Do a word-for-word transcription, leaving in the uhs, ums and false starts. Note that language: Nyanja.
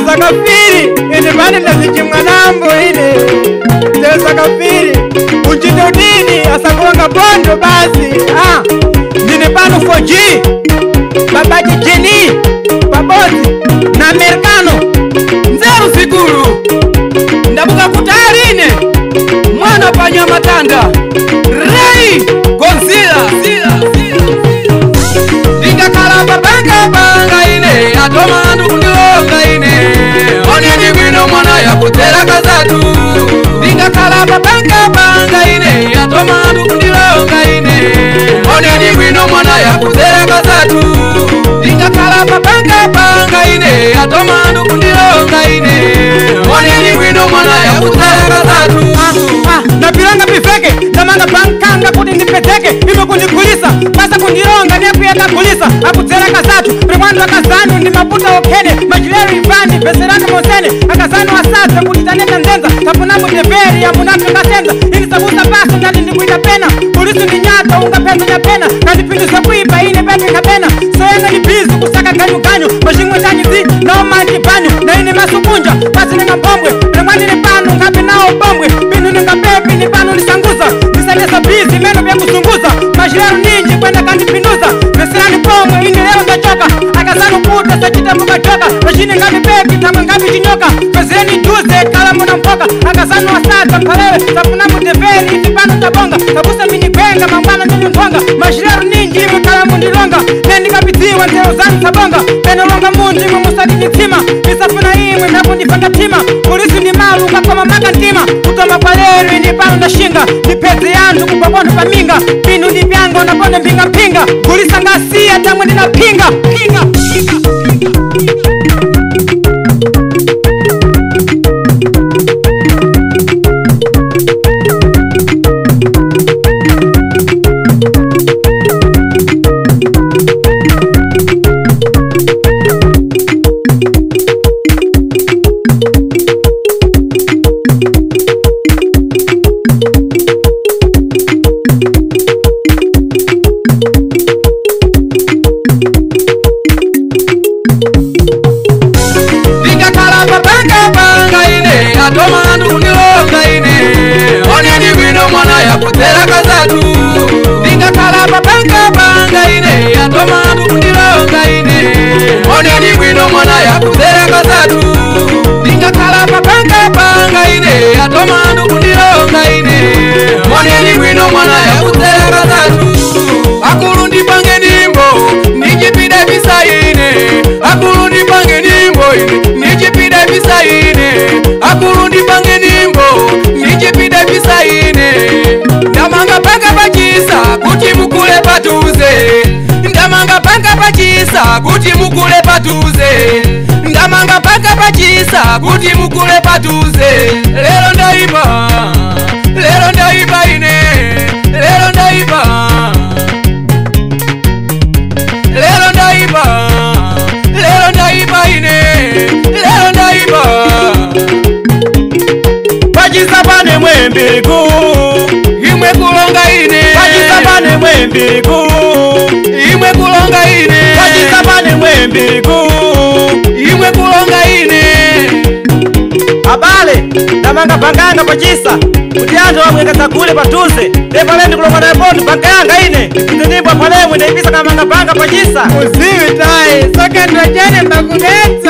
Teza kafiri ine bani ndazichimwa nambo ine. Teza kafiri unjito dini asakuwanga bondo basi. Ah, nine pano four G babaji Jenny baboti na Americano nzeru sikuru ndabuka kutarine mwana panya matanda Ray Godzilla Dinga kalaba banga banga ine atoma ndu kundilonga ine oneni gwino mwana ya kutera kazatu. Dinga kalaba banga banga ine atoma ndu kundilonga ine oneni gwino mwana ya kutera kazatu. Dinga kalaba banga banga ine atoma ndu kundilonga ine oneni gwino mwana ya kutera kazatu. Ah ah na pilanga pifeke zamanga bankanga kuti ndipeteke ime kundikulisa basa kundilonga nepuyaka kulisa akutera kazatu. Remwandu akazanu ndi maputa okene majileri ifani veserani mosene akazanu asasa kutitaneta nzenza tapunamu deveri ya munafi kasenza ini sabusa basa ndani ndikuita pena polisi ndi nyata unga pesa nyapena kandipindusa kuipa ine bebe kapena soyenga ni bizu kusaka ganyu ganyu mashingwe tani zi nao manji banyu na ini masukunja basi ninga mbombwe remwani ni panu ngapi nao bombwe pinu ninga pepi ni panu nisanguza nisalesa bizi meno vya kusunguza majileru ninji kwenda kandipinduza veserani pomwe ini leo ndachoka akazanu kuta sachita mbuka choka mashini ngapi pepi tamwe ngapi chinyoka vezeni duze kala muna mpoka akazanu wasata mpalewe tapunamu deveri iti panu tabonga tabusa mini kwenga mambana nini mponga majileru ninji ime kala mundilonga nendi kapitiwa nteo zanu sabonga penolonga munji ime musadi nitima nisafuna imwe napo nifanga tima polisi ni malu kakoma maka ntima kutoma paleri ni panu na shinga nipezi yandu kupabono paminga pinu ni byango na bonde mpinga mpinga kulisa ngasia tamwe nina pinga pinga pinga kutera kazatu. Dinga kalaba banga banga ine atoma ndu kundilonga ine oneni gwino mwana ya kutera kazatu. Dinga kalaba banga banga ine atoma ndu kundilonga ine oneni gwino mwana ya kutera kazatu. Akulu ndipange nimbo nijipide visa ine akulu ndipange nimbo ine nijipide visa ine akulu ndipange nimbo nijipide visa ine ndamanga panga pachisa kuti mukule patuze ndamanga panga pachisa kuti mukule patuze ndamanga panga pachisa kuti mukule patuze lero ndaiba lero ndaiba ine lero ndaiba lero ndaiba lero ndaiba ine lero ndaiba pachisa pane mwembiriku imwe kulonga ine pachisapane mwembiriku imwe kulonga ine pachisapane mwembiriku imwe kulonga ine abale ndamanga panganga pachisa kuti anthu wamweka takule patuze lepale ndikulonga na bondi panganga ine ndinimbo palemwe ndaipisa kamanga panga pachisa uziwi tayi soka ndwachane mbakudetsa